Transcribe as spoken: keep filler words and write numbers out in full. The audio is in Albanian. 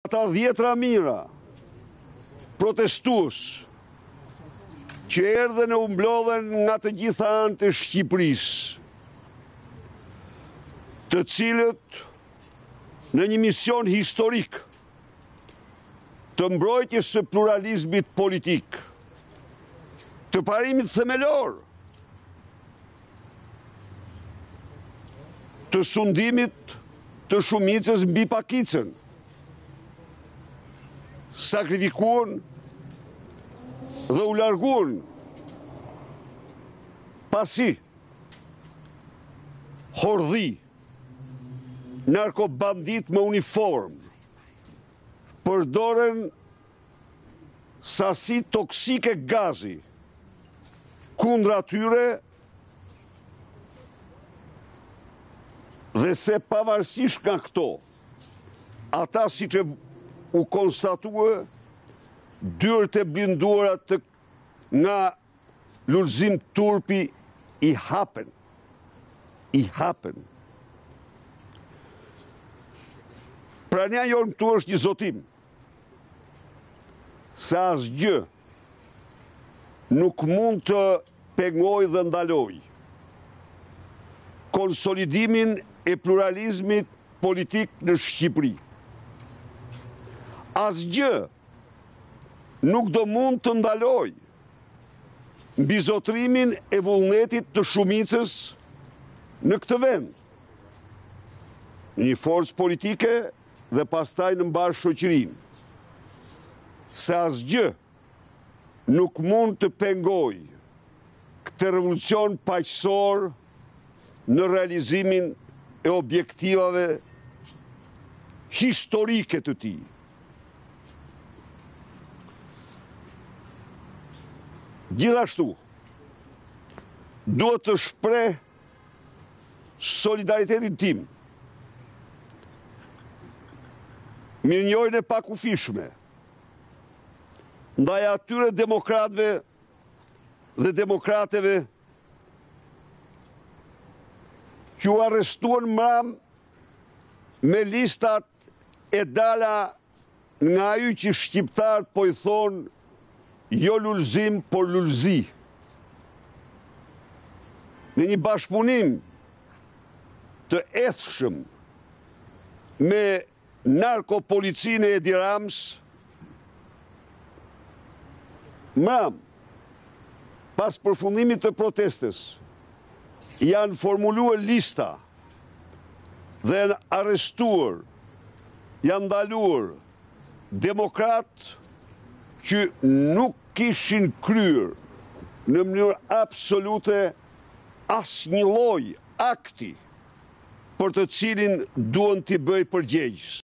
Ata dhjetra mira protestues që erdhen e umblodhen nga të gjitha anët e Shqipërisë, të cilët në një mision historik të mbrojtjes së pluralizmit politik, të parimit themelor të sundimit të shumicës mbi pakicën, sakrifikuan dhe u larguan pasi hordhi narkobandit me uniform përdoren sasi toksike gazi kundra tyre dhe se pavarësisht nga këto, ata si që u konstatue dyrët e blinduara të nga Lulzim Turpi i hapen, i hapen. Prania jonë këtu është një zotim, se asgjë nuk mund të pengoj dhe ndaloj konsolidimin e pluralizmit politik në Shqipëri. Asgjë nuk do mund të ndaloj mbizotrimin e vullnetit të shumicës në këtë vend, një forcë politike dhe pastaj në mbar shoqërinë. Se asgjë nuk mund të pengoj këtë revolucion paqësor në realizimin e objektivave historike të tij. Gjithashtu, duhet të shpreh solidaritetin tim, mirënjohjen e pakufishme ndaj atyre demokratëve dhe demokrateve që u arrestuan mram me listat e dala nga ajo që shqiptarët po i thonë jo lulzim, por lulzi. Në një bashkëpunim të ethshëm me narkopolicinë e Edi Rams, mram, pas përfundimit të protestës, janë formuluar lista dhe janë arrestuar, janë ndaluar demokratë që nuk kishin kryer në mënyrë absolute asnjë lloj akti për të cilin duan t'i bëj përgjegjës.